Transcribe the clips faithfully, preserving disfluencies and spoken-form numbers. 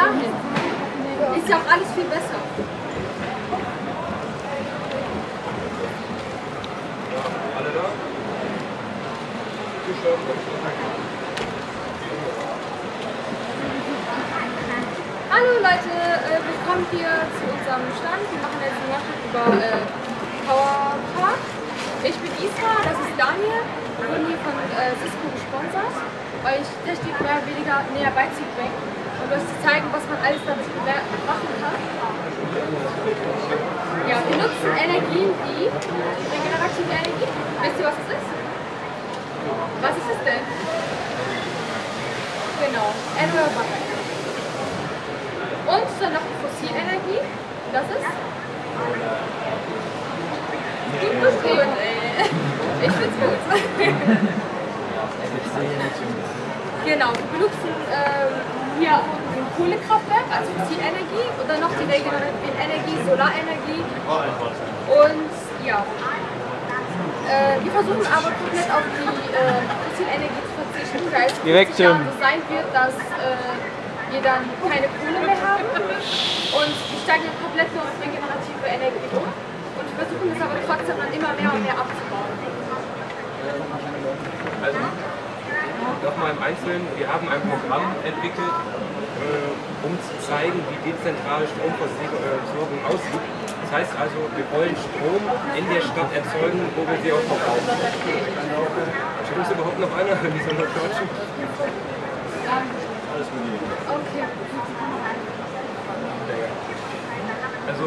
dahin. Ist ja auch alles viel besser. Alle da? Hallo Leute, äh, willkommen hier zu unserem Stand. Wir machen jetzt einen Nachricht über äh, Power Park. Ich bin Isra, das ist Daniel. Wir wurden hier von äh, Cisco gesponsert, euch Technik mehr oder weniger näher beizubringen und euch zu zeigen, was man alles damit machen kann. Ja, wir nutzen Energien wie regenerative Energie. Wisst ihr, was es ist? Was ist es denn? Genau, erneuerbare Energie. Und dann noch die Fossilenergie. Das ist? Gut, gut, ey. Ich find's gut. Genau, wir benutzen ähm, hier ein Kohlekraftwerk als Fossilenergie und dann noch die regenerative Energie, Solarenergie. Und ja, äh, wir versuchen aber komplett auf die äh, Fossilenergie zu verzichten, da es Direkt so sein wird, dass äh, wir dann keine Kohle mehr haben und wir steigen dann komplett nur auf regenerative Energie um und wir versuchen es aber trotzdem dann immer mehr und mehr abzubauen. Also, nochmal im Einzelnen, wir haben ein Programm entwickelt, äh, um zu zeigen, wie dezentrale Stromversorgung aussieht. Das heißt also, wir wollen Strom in der Stadt erzeugen, wo wir sie auch verbrauchen. Stimmt es überhaupt noch einer in dieser Norddeutschen? Okay. Also,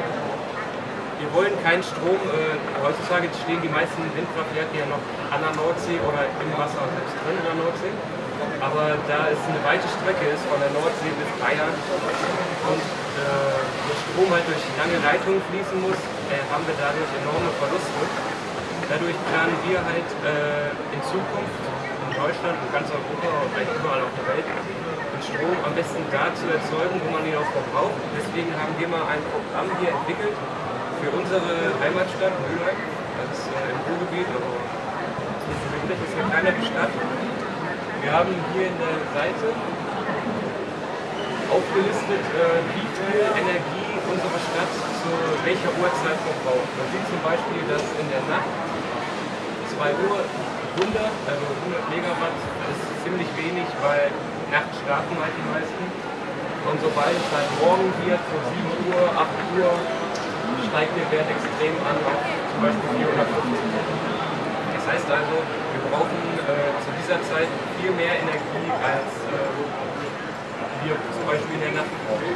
wir wollen keinen Strom, äh, heutzutage stehen die meisten Windkraftwerke ja noch an der Nordsee oder im Wasser selbst drin in der Nordsee. Aber da es eine weite Strecke ist, von der Nordsee bis Bayern und äh, der Strom halt durch lange Leitungen fließen muss, äh, haben wir dadurch enorme Verluste. Dadurch planen wir halt äh, in Zukunft in Deutschland und ganz Europa und eigentlich überall auf der Welt den Strom am besten da zu erzeugen, wo man ihn auch verbraucht. Deswegen haben wir mal ein Programm hier entwickelt für unsere Heimatstadt Mülheim. Das ist äh, im Ruhrgebiet, also das ist eine kleinere Stadt. Wir haben hier in der Seite aufgelistet, äh, wie viel Energie unsere Stadt zu welcher Uhrzeit verbraucht. Man sieht zum Beispiel, dass in der Nacht zwei Uhr hundert, also hundert Megawatt, ist ziemlich wenig, weil nachts schlafen halt die meisten. Und sobald es halt morgen wird, so sieben Uhr, acht Uhr, steigt der Wert extrem an auf zum Beispiel vierhundertfünfzig. Das heißt also, wir brauchen äh, zu dieser Zeit viel mehr Energie, als äh, wir zum Beispiel in der Nacht brauchen.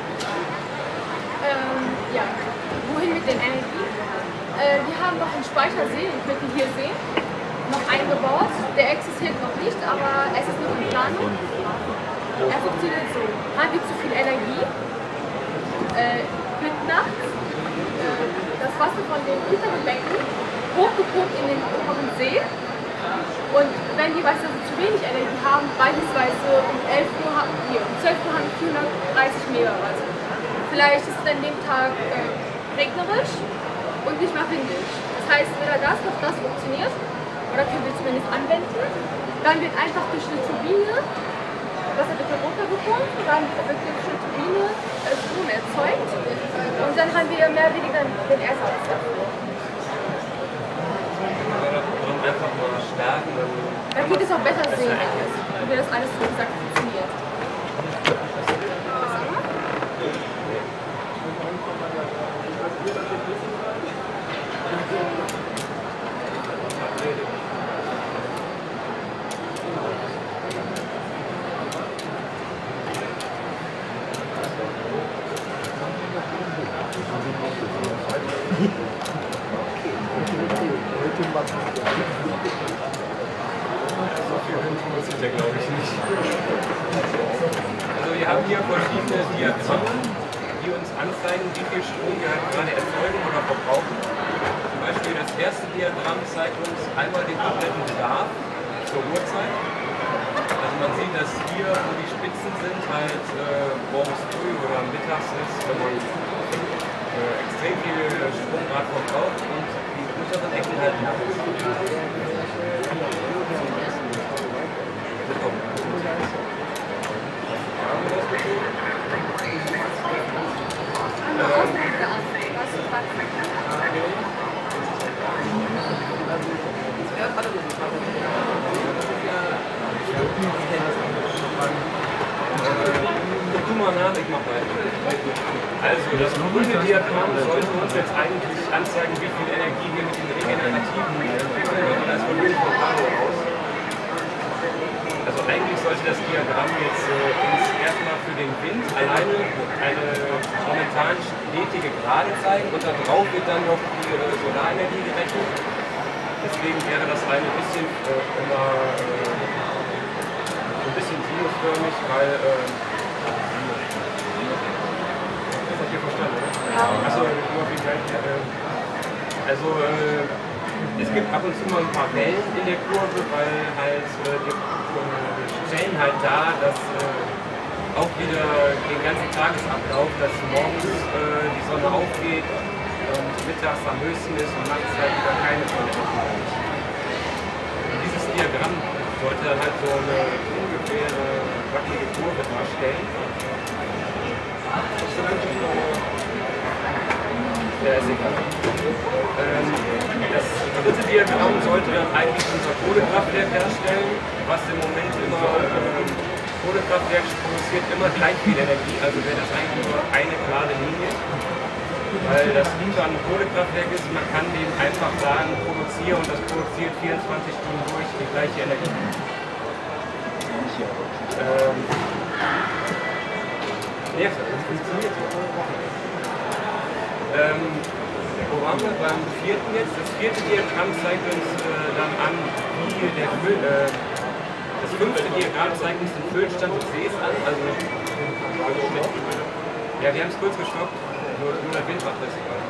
Ähm, ja, wohin mit den Energien? Äh, wir haben noch einen Speichersee, den könnt ihr hier sehen, noch eingebaut. Der existiert noch nicht, aber es ist noch in Planung. Er funktioniert so. Haben wir zu viel Energie, äh, wird nachts äh, das Wasser von den unteren Becken hochgepumpt in den oberen See. Und wenn die Wasser zu wenig Energie haben, beispielsweise um elf Uhr haben wir, um zwölf Uhr haben wir vierhundertdreißig Megawatt. Vielleicht ist es an dem Tag äh, regnerisch und nicht mehr windig. Das heißt, weder das noch das funktioniert, oder können wir zumindest anwenden. Dann wird einfach durch eine Turbine, Wasser wird runtergepumpt, dann wird durch eine Turbine äh, Strom erzeugt und dann haben wir mehr oder weniger den Ersatz dafür. Einfach mal stärken. Dann geht es auch besser sehen, wie das alles so gesagt funktioniert. Das ist ja, glaube ich, nicht. Also wir haben hier verschiedene Diagrammen, die uns anzeigen, wie viel Strom wir halt gerade erzeugen oder verbrauchen. Zum Beispiel das erste Diagramm zeigt uns einmal den kompletten Bedarf zur Uhrzeit. Also man sieht, dass hier, wo die Spitzen sind, halt äh, morgens früh oder mittags ist, wenn man äh, extrem viel Strom gerade verbraucht und die unteren Ecken halt nicht. mal nach, ich mach weiter. Also, das grüne Diagramm sollte uns jetzt eigentlich anzeigen, wie viel Energie wir mit den regenerativen entwickeln, wenn man das Volumen von Karo aus. Also eigentlich sollte das Diagramm jetzt äh, uns erstmal für den Wind alleine eine momentan stetige Gerade zeigen und da drauf wird dann noch die äh, Solarenergie gerechnet. Deswegen wäre das eine bisschen äh, immer äh, ein bisschen sinusförmig, weil äh, das habt ihr verstanden, oder? Ja. Achso, also äh, es gibt ab und zu mal ein paar Wellen in der Kurve, weil halt äh, die äh, stellen halt da, dass äh, auch wieder den ganzen Tagesablauf, dass morgens äh, die Sonne aufgeht und mittags am höchsten ist und nachts halt wieder keine Sonne ist. Dieses Diagramm sollte dann halt so eine ungefähre wackelige Kurve darstellen. Ja, ist egal. Ähm, das dritte Diagramm sollte dann eigentlich unser Kohlekraftwerk darstellen, was im Moment immer, ähm, Kohlekraftwerk produziert immer gleich viel Energie, also wäre das eigentlich nur eine klare Linie. Weil das Gute an einem Kohlekraftwerk ist, man kann dem einfach sagen, produziere und das produziert vierundzwanzig Stunden durch die gleiche Energie. Ähm, nee, das funktioniert so. Ähm, wo waren wir? Beim vierten jetzt. Das vierte Diagramm zeigt uns äh, dann an, wie der Füll, äh, das fünfte Diagramm zeigt uns den Füllstand des Sees an. Also, ja, wir haben es kurz gestoppt. Nur, nur der Wind macht das egal.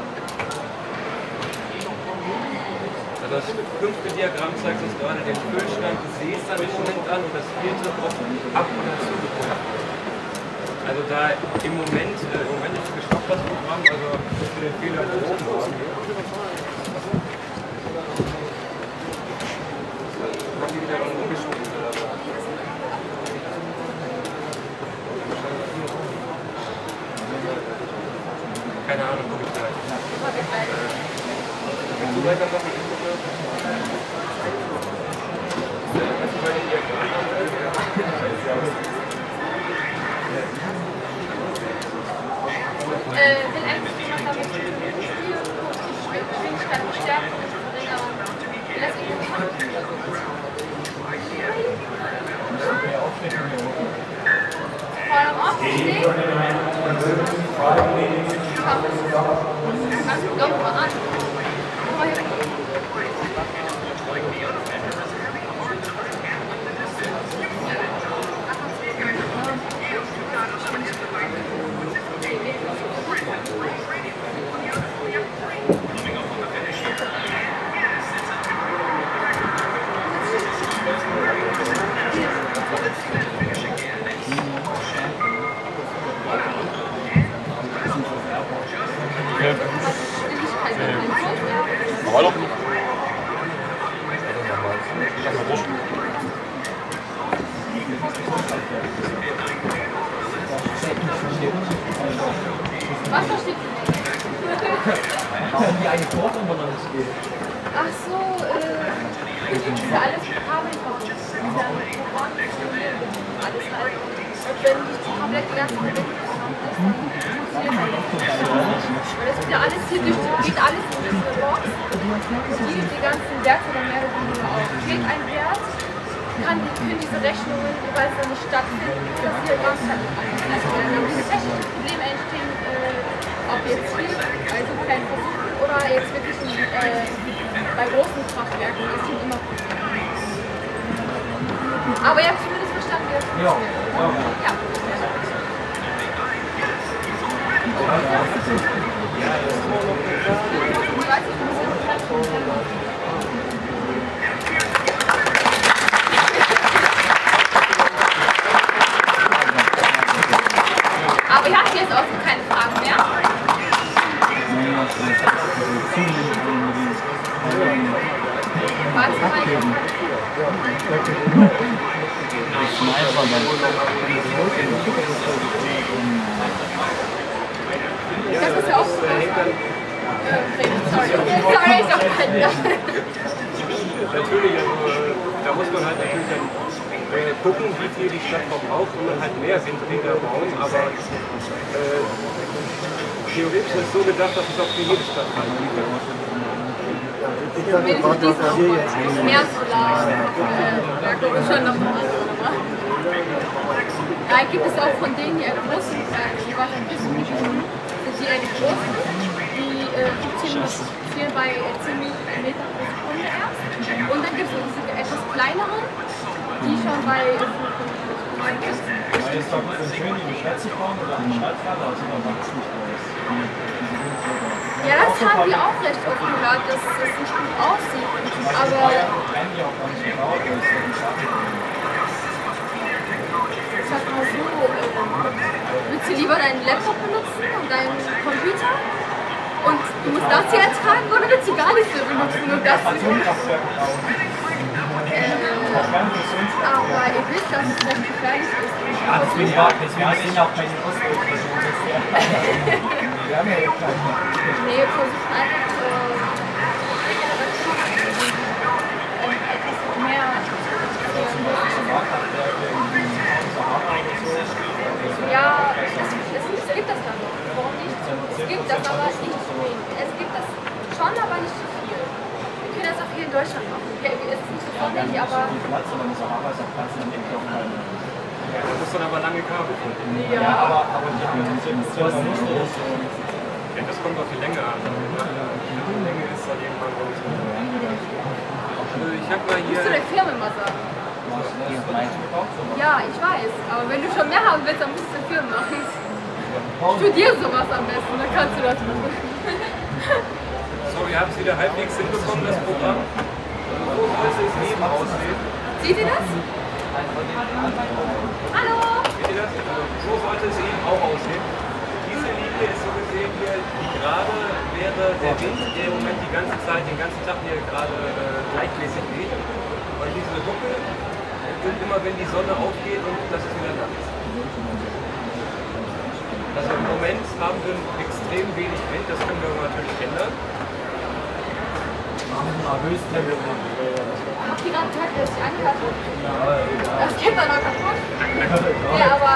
Also das fünfte Diagramm zeigt uns gerade den Füllstand des Sees an im Moment an und das vierte ob ab oder zugekommen. Also da im Moment, äh, im Moment ist gestoppt das Programm, also für den Fehler behoben worden. Haben die wieder was umgeschoben oder was? Keine Ahnung, guck ich gleich. Willst du weitermachen? Kannst du bei den Diagrammen Äh, will eigentlich jemand damit spielen, die Geschwindigkeit bestärken und verringern. Will das irgendwie machen? Voll am Aufstehen? Kannst du doch mal an. Komm mal hier. Aber doch nicht. Was versteht ihr nicht? Die eine Torte und dann nicht geht. Ach so, äh, ist ja alles mit Kabeln verbunden. Ist ja mit Programm, alles halt. Und wenn die Tablet die ganze Zeit funktioniert halt nicht. Weil das wird ja alles hier durch, geht alles durch diese Box. Und die, die ganzen Werte dann mehr oder weniger auf. Geht ein Wert, kann die, können diese Rechnungen, weil es dann nicht stattfindet, das hier ganz halt also wenn dann technische Probleme entstehen, äh, ob jetzt hier, also kleinen Versuchen, oder jetzt wirklich in, äh, bei großen Kraftwerken, das sind immer aber ihr habt zumindest verstanden, wie das funktioniert. Ja. Ja. Ich weiß nicht, aber ihr habt jetzt auch keine Fragen mehr? Warte mal. Das ist ja auch so. Sorry, sorry, ich sag keinen. Natürlich, also, da muss man halt natürlich dann, äh, gucken, wie viel die Stadt verbraucht und dann halt mehr Windräder bauen, aber äh, theoretisch ist es so gedacht, dass es auch für jede Stadt halt liefert. Zumindest für diesen Aufbau. Mehr Solar, da gucke ich schon noch mal an. Da gibt es auch von denen hier großen, äh, die waren ein bisschen nicht sind die eher die großen, die äh, funktionieren bei äh, zehn Meter pro Sekunde erst. Und dann gibt es diese etwas kleineren, die schon bei Weil es doch schön, in die Stadt zu fahren oder an die Stadtfahrt, also da macht es nicht aus. Ja, das haben wir auch recht oft gehört, dass es nicht gut aussieht. Aber eigentlich auch gar nicht genau, das ist ja die Sache. sag mal so, äh, willst du lieber deinen Laptop benutzen und deinen Computer? Und du musst das hier ertragen oder willst du gar nichts mehr benutzen und das hier? Aber ihr wisst, dass es recht gefährlich ist. Ja, deswegen, ja, deswegen sind ja auch keine Auswirkungen. Wir haben ja jetzt keine. Nee, wir versuchen einfach äh, etwas mehr ja, es, es, es gibt das dann noch. Warum nicht? Es gibt das, aber nicht zu wenig. Es gibt das schon, aber nicht zu viel. Wir können das auch hier in Deutschland machen. Okay, es ist nicht so vorbildlich, aber... Ja, da muss dann aber lange Kabel finden. Ja, aber, aber die sind sowas nicht so. Ja, das kommt auf die Länge an. Die Länge ist dann irgendwann so. Also ich hab mal hier... musst du der Firma mal sagen. Ja, ich weiß, aber wenn du schon mehr haben willst, dann musst du den Firma machen. Studier sowas am besten, dann kannst du das machen. So, ihr habt es wieder halbwegs hinbekommen, das Programm. So sollte es eben aussehen. Seht ihr das? Hallo! Seht ihr das? Also, so sollte es eben auch aussehen. Diese Linie ist so gesehen hier, die gerade wäre der Wind, der im Moment die ganze Zeit, den ganzen Tag hier gerade äh, gleichmäßig weht. Und diese Huckel sind immer, wenn die Sonne aufgeht und das ist wieder nachts. Also im Moment haben wir extrem wenig Wind, das können wir natürlich ändern. Habt ihr gerade gehört, dass ich angehört habe? Das geht dann noch kaputt. Ja, aber...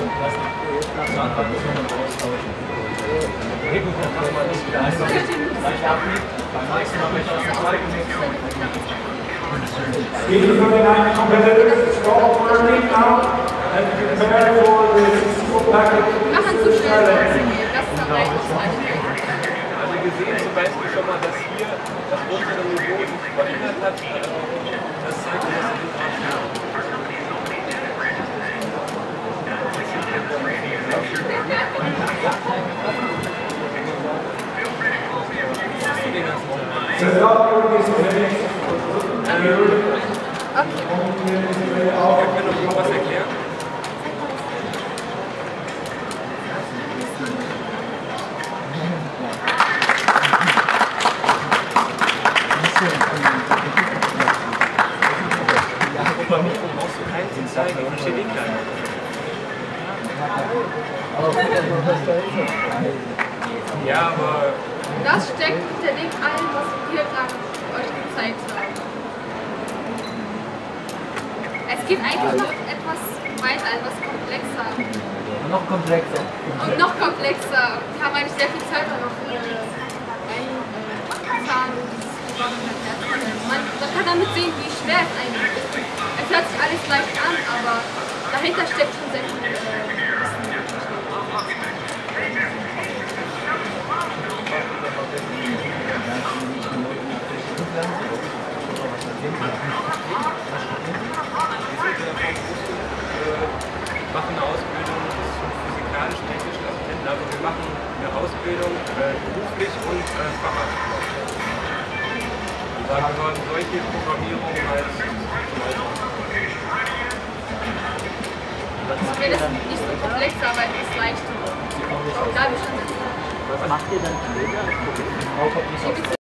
He's looking at competitive score working now and prepare for the school package. Wir machen zu schnell, das ist am Reichen. Also wir sehen zum Beispiel schon mal, dass hier das untere Niveau sich verändert hat. Das zeigt uns, dass wir gerade The doctor is finished. Wir können noch irgendwas erklären. Brauchst du keinen zu zeigen, ich verstehe den gleich. Ja, aber... Das steckt hinter dem allen, was wir gerade euch gezeigt haben. Es geht eigentlich noch etwas weiter, etwas komplexer. Noch komplexer. Und noch komplexer. Wir haben eigentlich sehr viel Zeit da noch äh, eingezahlt. Man, man kann damit sehen, wie schwer es eigentlich ist. Es hört sich alles leicht an, aber dahinter steckt schon sehr viel. Äh, Wir machen eine Ausbildung zum physikalisch-technischen Assistenten, also wir machen eine Ausbildung äh, beruflich und äh, Fachausbildung. Da gehören solche Programmierungen als zumindest nicht so komplex, aber es ist leicht. Da habe ich schon. Was macht ihr dann später?